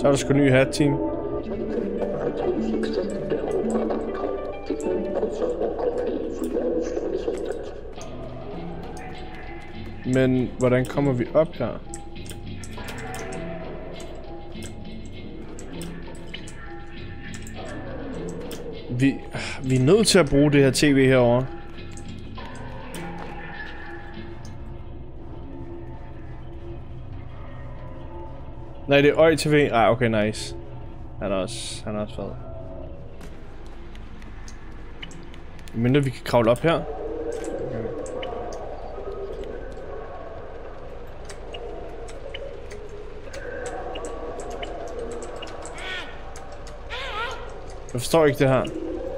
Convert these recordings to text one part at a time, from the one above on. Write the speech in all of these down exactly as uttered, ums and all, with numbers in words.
Så er der sgu ny hat, team. Men hvordan kommer vi op her? Vi, vi er nødt til at bruge det her tv herovre. Nej, det er Øj T V. Ej, okay, nice. Han er også, han er også fed. Mindre vi kan kravle op her. Okay. Jeg forstår ikke det her.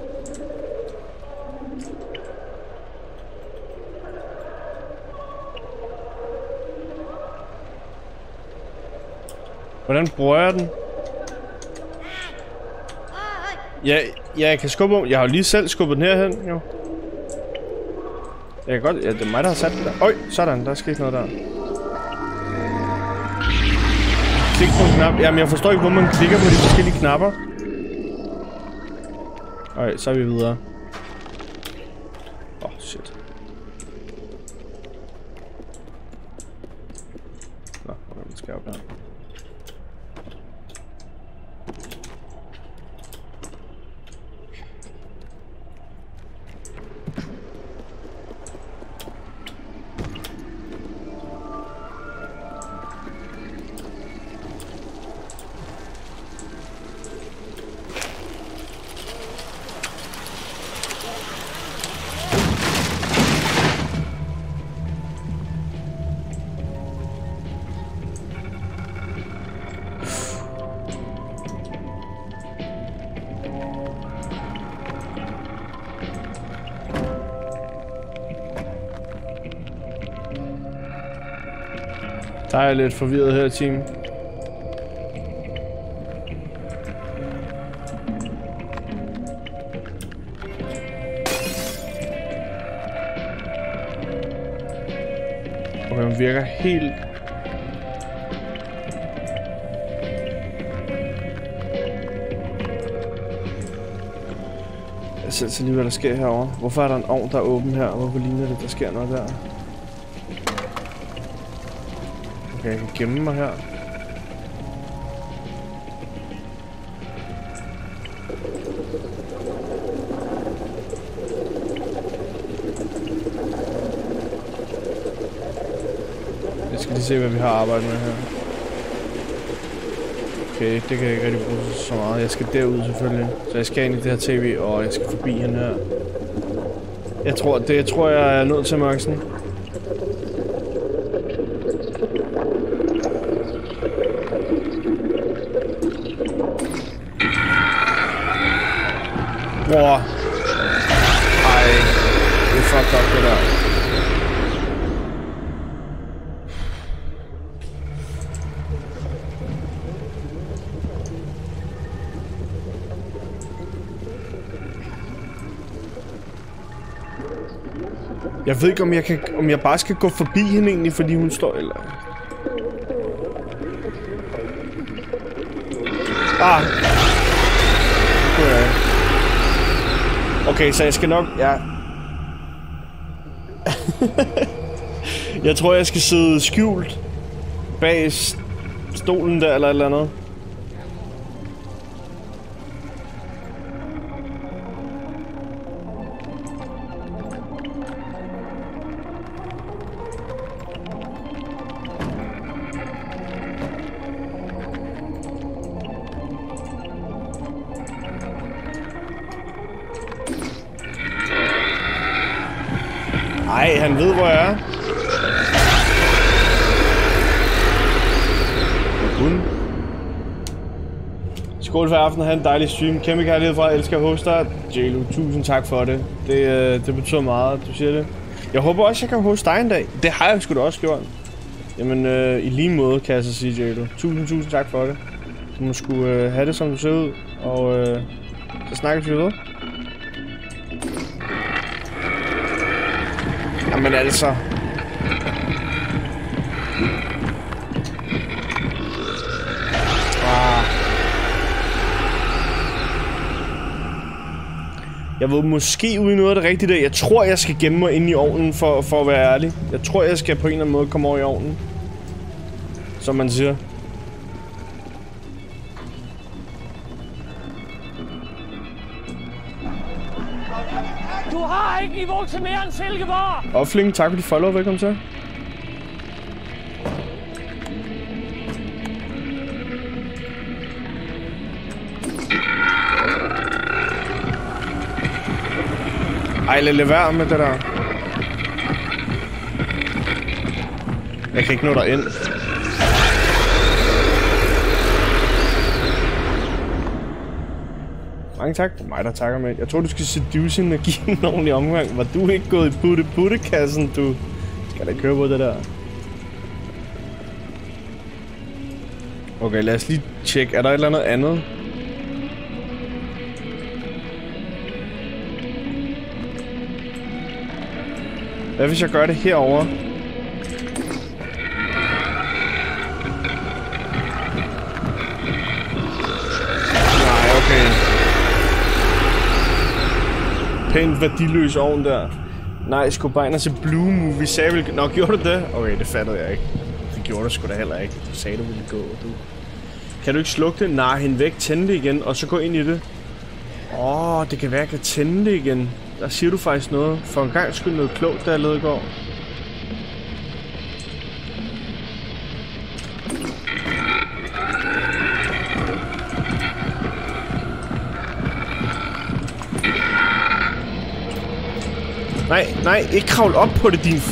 Hvordan bruger jeg den? Ja, ja, jeg kan skubbe. Jeg har jo lige selv skubbet den herhen, jo. Jeg kan godt. Ja, det er mig, der har sat den der. Øj, sådan. Der er sket noget der. Klik på en knap. Jamen, jeg forstår ikke, hvor man klikker på de forskellige knapper. Øj, så er vi videre. Åh, oh, shit. Nå, hvordan skal jeg op her? Der er jeg lidt forvirret her, team. Okay, den virker helt... Jeg ser så lige, hvad der sker herovre. Hvorfor er der en ovn, der er åben her? Hvorfor ligner det, der sker noget der? Okay, jeg kan gemme mig her. Jeg skal lige se, hvad vi har arbejdet med her. Okay, det kan jeg ikke rigtig bruge så meget. Jeg skal derud selvfølgelig. Så jeg skal ind i det her tv, og jeg skal forbi hende her. Jeg tror, det jeg tror jeg er nødt til, Maxen. Wow. Ej, det er fucked up det der. Jeg ved ikke om jeg kan, om jeg bare skal gå forbi hende egentlig, fordi hun står eller. Ah. Okay. Okay, så jeg skal nok... Ja. Jeg tror, jeg skal sidde skjult bag stolen der, eller et eller andet. Ej, han ved, hvor jeg er. Hun. Skål for aften, og have en dejlig stream. Kæmpe kærlighed fra, jeg elsker at hoste dig. Jalo, tusind tak for det. Det, det betyder meget, du siger det. Jeg håber også, jeg kan hoste dig en dag. Det har jeg sgu da også gjort. Jamen, øh, i lige måde kan jeg så sige, Jalo. Tusind, tusind tak for det. Du må sgu øh, have det, som du ser ud. Og øh, så snakkes vi videre. Jamen altså. Ah. Jeg ved måske ude i noget af det rigtige der. Jeg tror, jeg skal gemme mig inde i ovnen, for, for at være ærlig. Jeg tror, jeg skal på en eller anden måde komme over i ovnen. Som man siger. Du har ikke niveau til mere end Silkeborg! Offling, tak for de follow. Velkommen til. Ej, lad lade være med det der. Jeg kan ikke nå dig ind. Mange tak. Det er mig, der takker med. Jeg tror, du skal seduce energien en ordentlig omgang. Var du ikke gået i putte-putte-kassen, du? Skal da køre på det der. Okay, lad os lige tjekke. Er der et eller andet andet? Hvad hvis jeg gør det herover? Nej, okay. Pænt værdiløs ovn der. Nej, Scobainer til Blue Movie sagde vel... Nå, gjorde du det? Okay, det fattede jeg ikke. Det gjorde du sgu da heller ikke. Du sagde, du ville gå, du. Kan du ikke slukke det? Nej, hende væk. Tænde det igen, og så gå ind i det. Åh, oh, det kan være, jeg kan tænde det igen. Der siger du faktisk noget. For en gang skyld noget klogt, der jeg lavede i går. Nej, nej, ikke kravl op på det, din...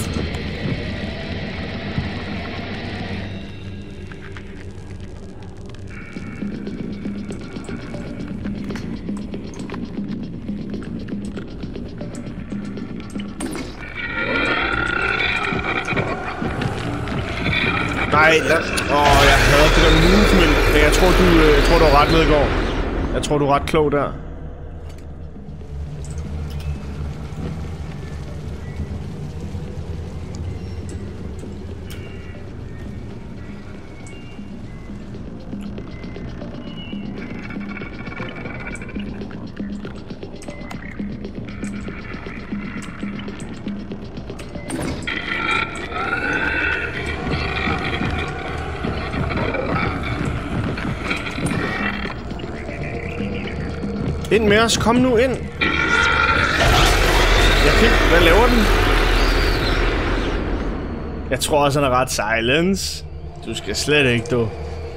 Nej, lad... Åh, oh, jeg hader det der movement. Men jeg tror, du, jeg tror, du var ret med i går. Jeg tror, du er ret klog der. Ind med os, kom nu ind. Jeg kan ikke... Hvad laver den? Jeg tror også, han er ret silence. Du skal slet ikke, du.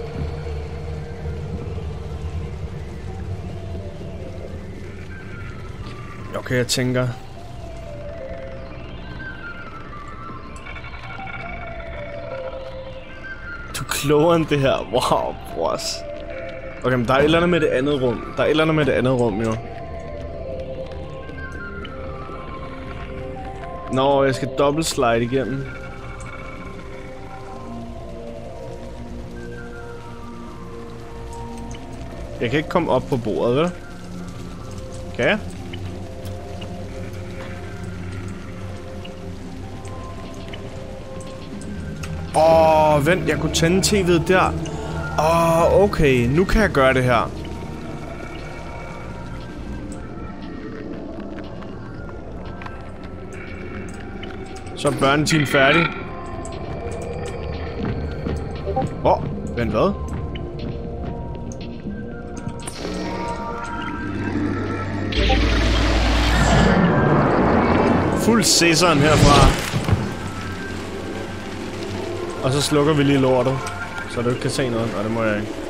Okay, jeg tænker... Du er klogere end det her. Wow, boss. Okay, men der er et eller andet med det andet rum. Der er et eller andet med det andet rum, jo. Nå, jeg skal dobbelt slide igennem. Jeg kan ikke komme op på bordet, vel? Kan jeg? Åh, oh, vent, jeg kunne tænde tv'et der. Åh, oh, okay. Nu kan jeg gøre det her. Så er børnetiden færdig. Åh, oh, vent hvad? Fuld sæseren herfra. Og så slukker vi lige lortet. Så du ikke kan se noget. Nej, det må jeg ikke.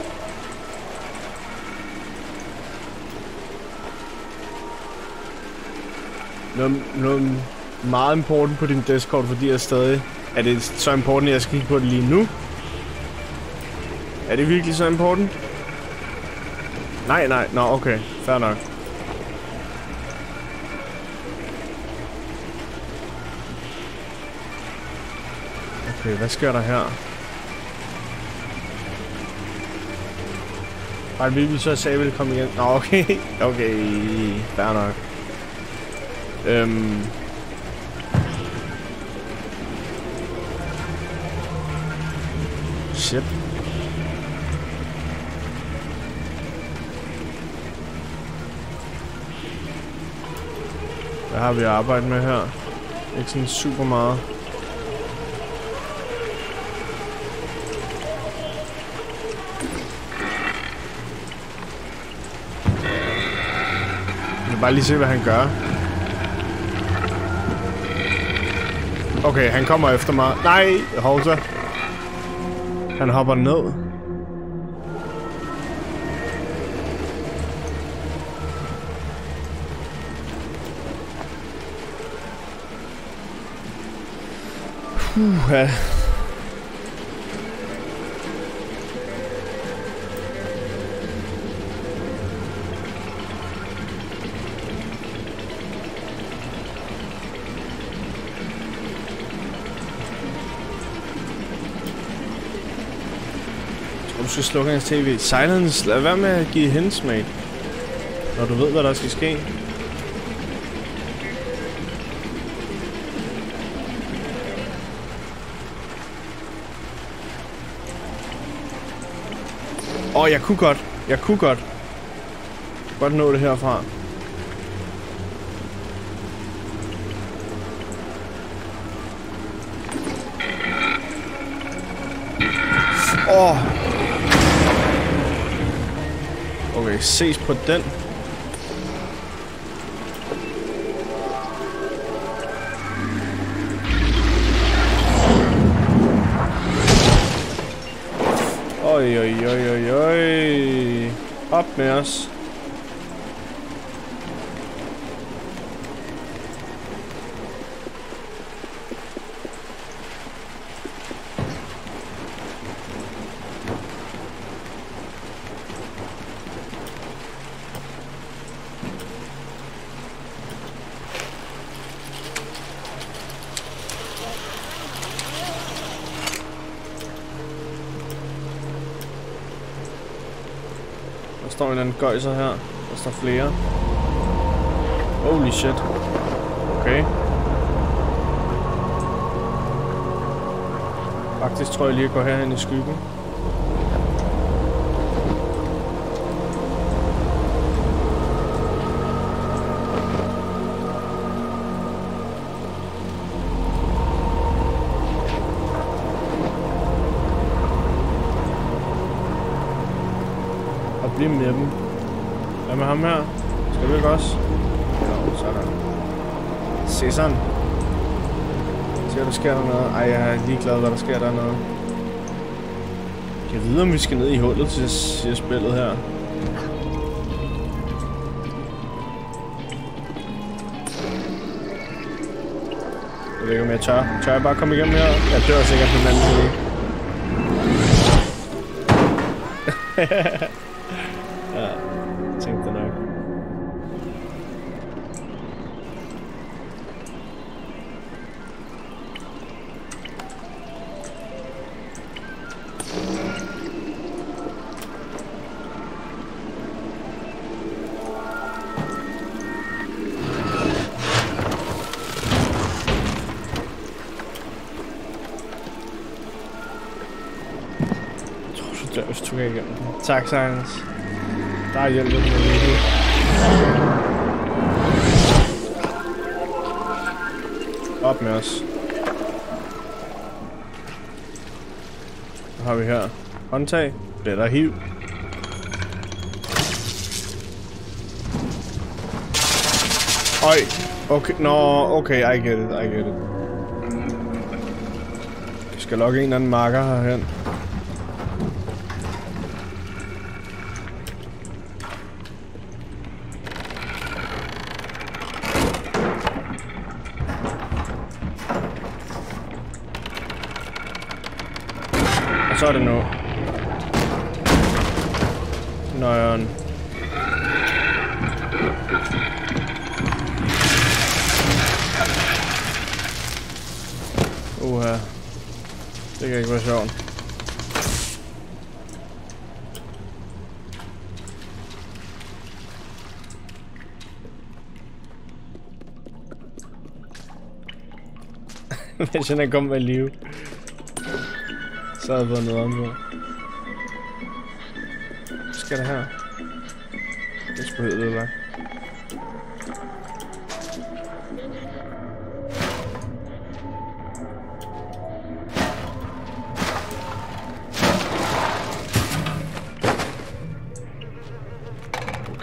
Noget, noget meget important på din Discord, fordi jeg stadig... Er det så important, at jeg skal kigge på det lige nu? Er det virkelig så important? Nej, nej. Nå, okay. Fair nok. Okay, hvad sker der her? Bare vil vi så sagde, at vi komme igen. Nå, okay. Okay, fair nok. Øhm... Shit. Hvad har vi at arbejde med her? Ikke sådan super meget. Jeg vil bare lige se, hvad han gør. Okay, han kommer efter mig. Nej, hold så. Han hopper ned. Puha. Du skal slukke hans tv. Silence, lad være med at give hints, mate. Når du ved, hvad der skal ske. Åh, oh, jeg kunne godt. Jeg kunne godt. Godt nå det herfra. Åh. Oh. Okay, ses på den. Oj, oj, oj, oj, oj. Op med os. Der står en eller anden gøjser her. Der står flere. Holy shit. Okay. Faktisk tror jeg lige at gå herhen i skyggen. Bliv med dem. Hvad med ham her? Skal du ikke også? Jo, sådan. Se sådan. Se, der sker der noget. Ej, jeg er ligeglad, hvad der sker dernede. Jeg ved, om vi skal ned i hullet til til spillet her. Jeg ved ikke, om jeg tør. Tør jeg bare komme igennem her? Jeg dør sikkert på den anden side. Ja, tænkte nok. Jeg tror, hvis du kan igennem den. Tak, Silence. Der er hjælp med det. Op med os. Hvad har vi her? Håndtag. Det der hiv. Øj. Okay. Nå, no, okay. I get it. I get it. Vi skal lokke en eller anden marker herhen. Så er det nu. Nøjeren. Uha. Det kan ikke være sjovt. Hvis han er kommet med liv. Så har jeg fået noget om nu. Hvad skal det her? Det er sgu helt ødelagt.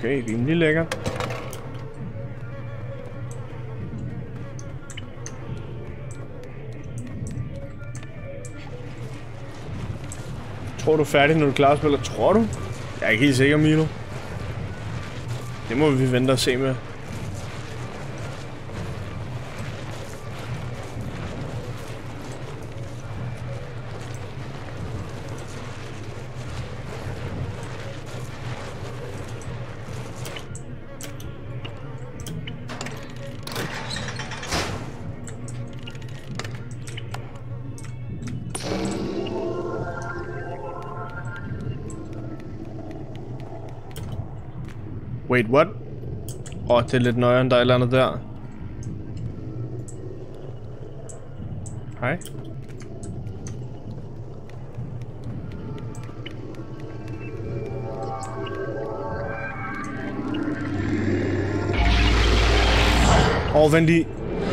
Okay, rimelig lækker. Tror du er færdig, når du klarer spiller? Tror du? Jeg er ikke helt sikker, Milo. Det må vi vente og se med. Wait, what? Åh, oh, det er lidt nøjere, end der er et eller andet der. Hej. Åh, oh, vent lige.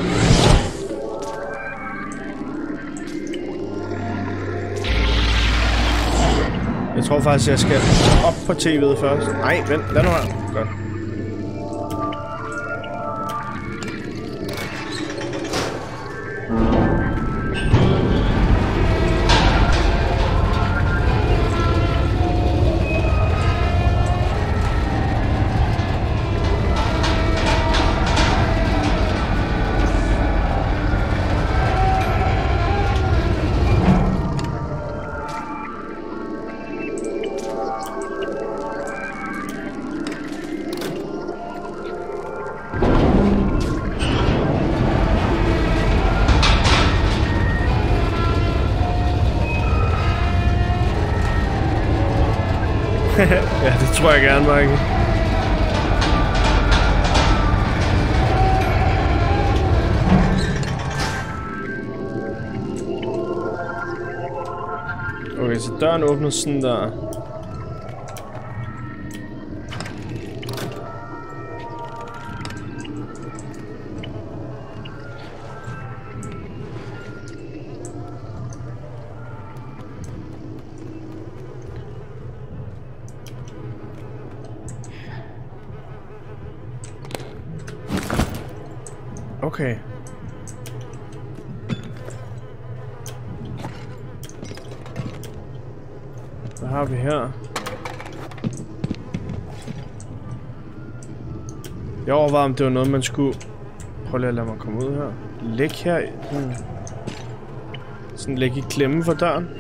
Jeg tror faktisk, jeg skal op på tv'et først. Nej, vent, lad nu her. Godt. Ja, det tror jeg gerne, Mike. Okay, så døren åbner sådan der. Okay. Hvad har vi her? Jeg overvejede, om det var noget, man skulle... Prøv lige at lade mig komme ud her. Læg her. Hmm. Sådan læg i klemme for døren.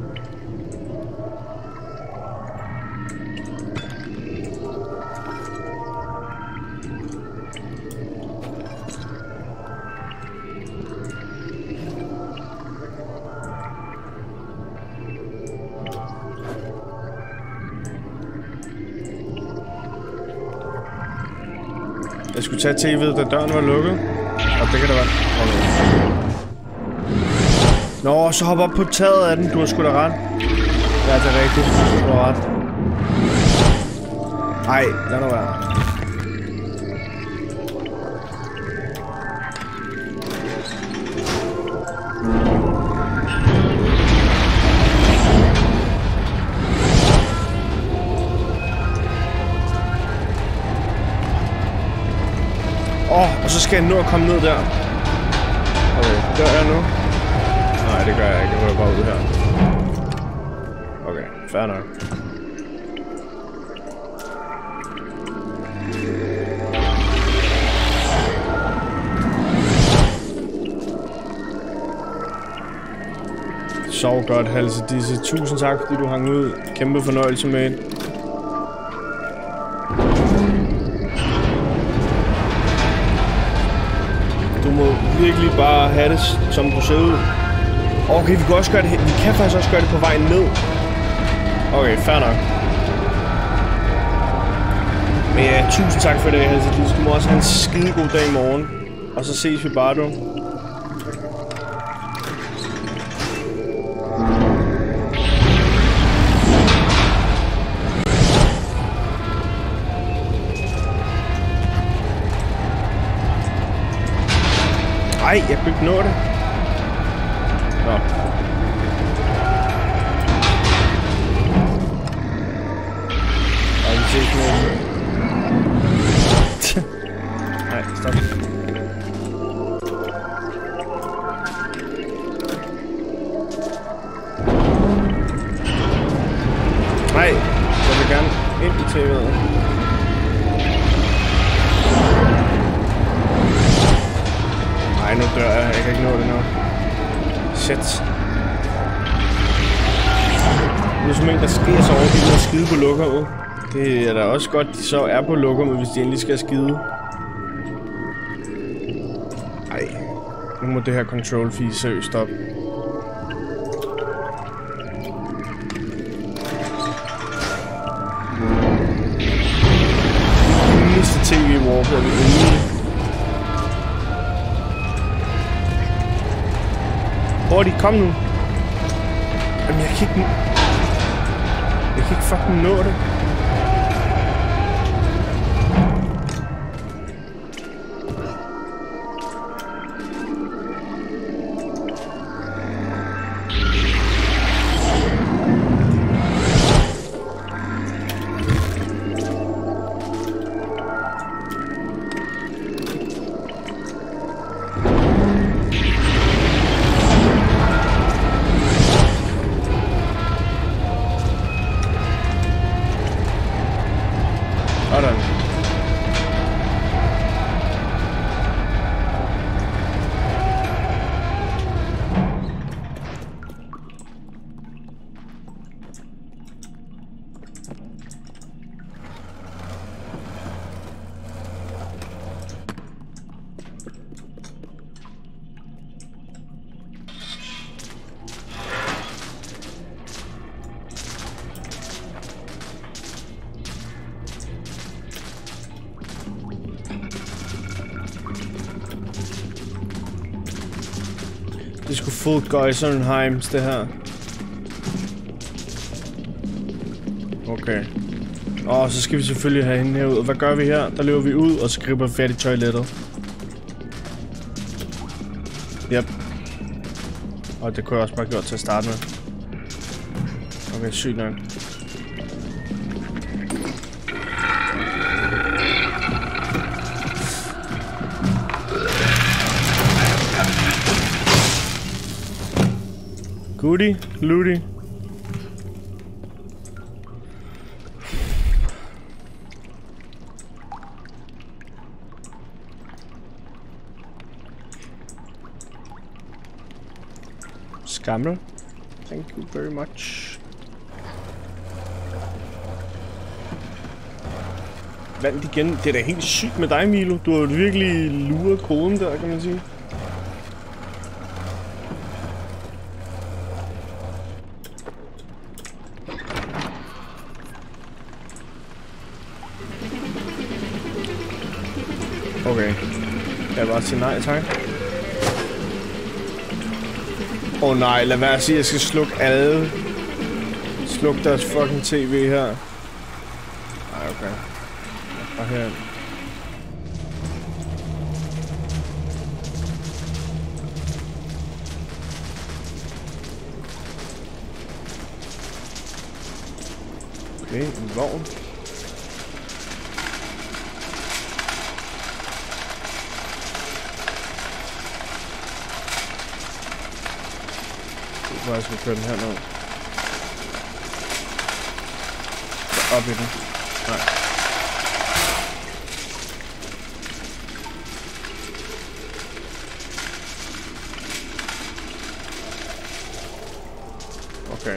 Jeg skulle tage tv'et, da døren var lukket. Og det kan da være. Nå, så hop op på taget af den. Du har sgu da ret. Ja, det er rigtigt. Du har ret. Ej, lad nu være. Åh, oh, og så skal jeg nå at komme ned der. Okay, gør jeg nu? Nej, det gør jeg ikke. Jeg må bare ud her. Okay, fair nok. Sov godt, Halse Disse. Tusind tak, fordi du hang ud. Kæmpe fornøjelse med det. Du må virkelig bare have det, som du ser ud. Okay, vi kan også gøre det. Vi kan faktisk også gøre det på vejen ned. Okay, fair nok. Men ja, tusind tak for det, Halse Disse. Du må også have en skide god dag i morgen. Og så ses vi bare, du. Ej, jeg kunne ikke nå det. Nå. Og vi ses med. Nej, stop. Nej, jeg vil gerne ind i T V'et. Nej, nu dør jeg. Jeg kan ikke nå det nu. Shit. Det er som en, der sker så over, de må skide på lokummet. Det er da også godt, de så er på lokummet, hvis de endelig skal skide. Ej, nu må det her control-fee seriøst stoppe. Næste T V-warp er vi ude. Hurtigt, kom nu. Jamen, jeg kan ikke... Jeg kan ikke fucking nå det. Sådan. Det skulle fuldt Geisenheims, det her. Okay. Og så skal vi selvfølgelig have hende herud. Hvad gør vi her? Der løber vi ud, og så griber vi fat i toilettet. Yep. Og det kunne jeg også bare gjort til at starte med. Okay, sygt nok. Goody, Ludi. Skammel. Thank you very much. Vandt igen. Det er da helt sygt med dig, Milo. Du har jo virkelig luret koden der, kan man sige. Okay. Jeg bare sige nej, tak. Åh oh, nej, lad være at sige, at jeg skal slukke alle. Sluk deres fucking tv her. Nej, okay. Bare herind. Okay, en vogn. Hvor jeg skal køre den her ned. Så op i den. Nej. Okay.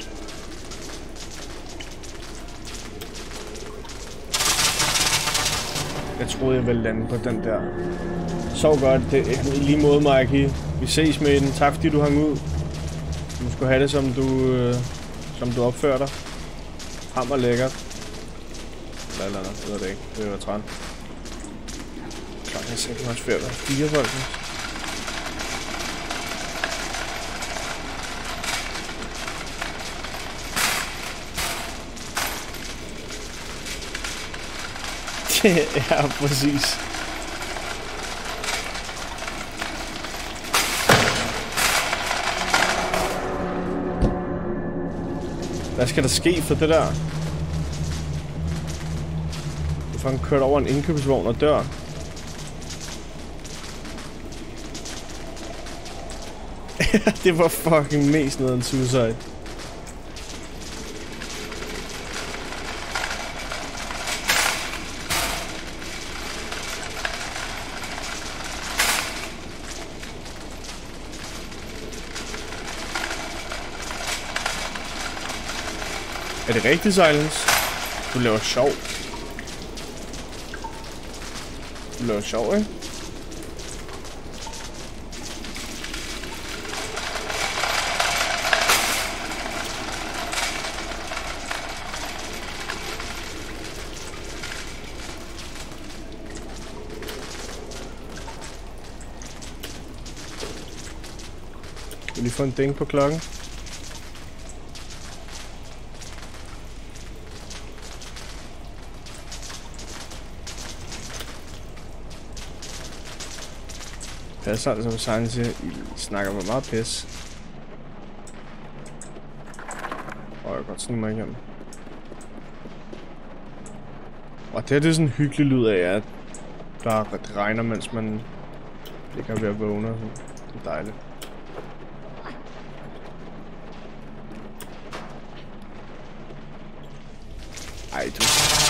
Jeg troede jeg ville lande på den der. Så godt. Det er i lige måde, Mikey. Vi ses med den. Tak fordi du hang ud. Du skulle have det, som du, øh, som du opfører dig. Hammer lækkert. Eller eller andet, det ved det ikke. Det var træn. Klokken er sikkert også før, fire folk. Ja, præcis. Hvad skal der ske for det der? Du får kørt over en indkøbsvogn og dør. Det var fucking mest noget en suicide. Er det rigtigt, Silence? Du laver sjov. Du laver sjov, ikke? Jeg vil lige få en ding på klokken. Passer altså på sangen til, I snakker med meget pis. Og jeg kan godt snige mig igennem. Og det her, det er sådan en hyggelig lyd af, at der regner, mens man ikke er ved at vågne. Det er dejligt. Ej, du...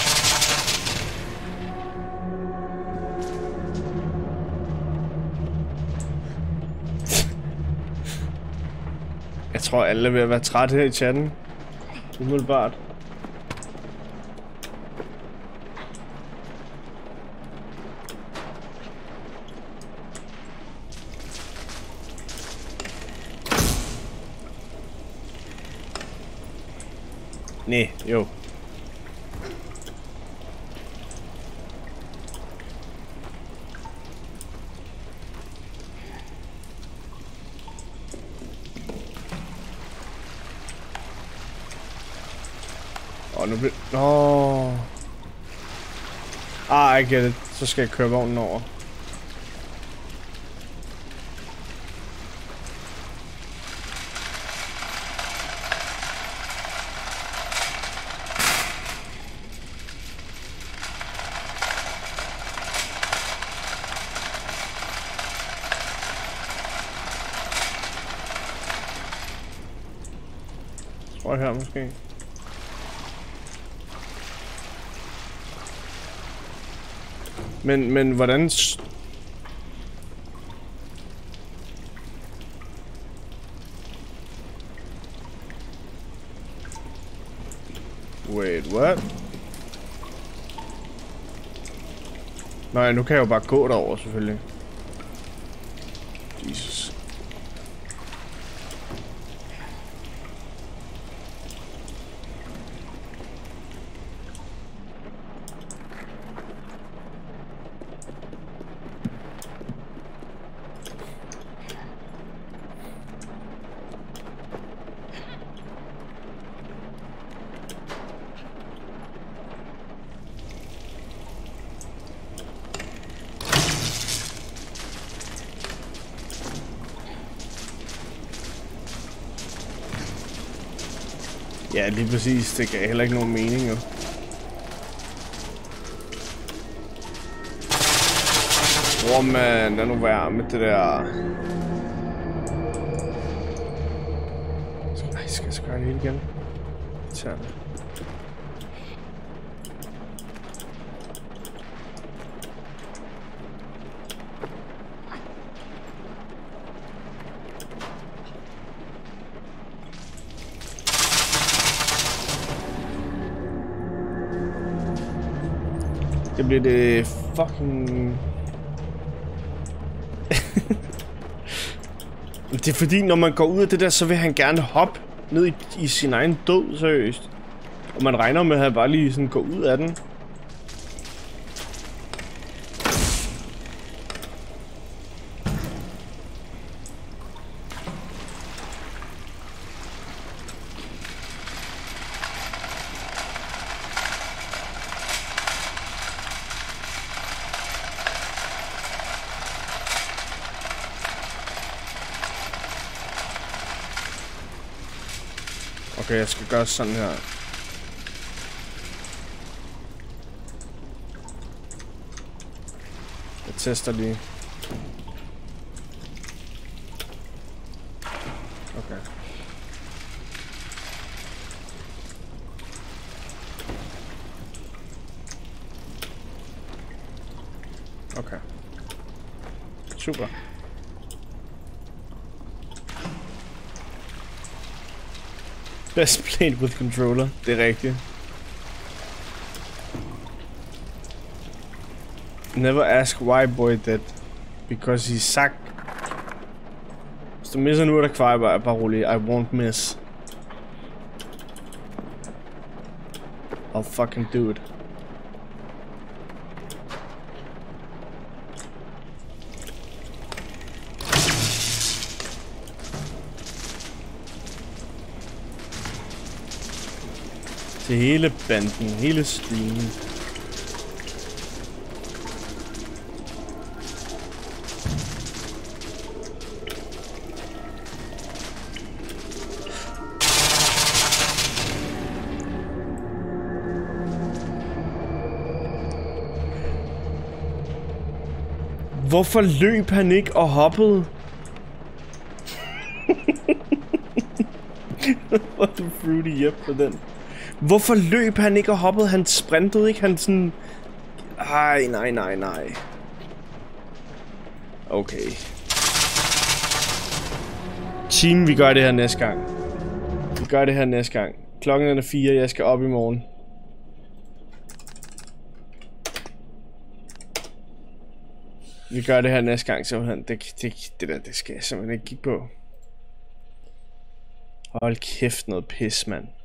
Jeg tror, alle er ved at være trætte her i chatten. Umiddelbart. Næh, jo. Og nu bliver... Nå. Ah, I get it. Så skal jeg køre vognen over. Tror jeg her måske. Men, men hvordan... Wait, what? Nej, nu kan jeg jo bare gå derover selvfølgelig. Jesus. Ja, lige præcis. Det gav heller ikke nogen mening, jo. Åh, oh, man. Lad nu være med det der. Ej, skal jeg skrække helt igen? Tag det. Det bliver det fucking... Det er fordi, når man går ud af det der, så vil han gerne hoppe ned i, i sin egen død, seriøst. Og man regner med, at han bare lige sådan går ud af den. Okay, jeg skal gøre sådan her. Jeg tester lige. Okay. Super. Best played with controller. Det er rigtigt. Never ask why boy dead. Because he sucked. Hvis du misser nu, er der kvar, bare, bare rolig. I won't miss. I'll fucking do it. Til hele banden, hele streamen. Hvorfor løb han ikke og hoppede? Hvor er du fruity yep på den? Hvorfor løb han ikke og hoppede? Han sprintede ikke, han sådan... Ej, nej, nej, nej. Okay. Team, vi gør det her næste gang. Vi gør det her næste gang. Klokken er fire, jeg skal op i morgen. Vi gør det her næste gang, simpelthen. Det, det, det der, det skal jeg simpelthen ikke kigge på. Hold kæft, noget pis, mand.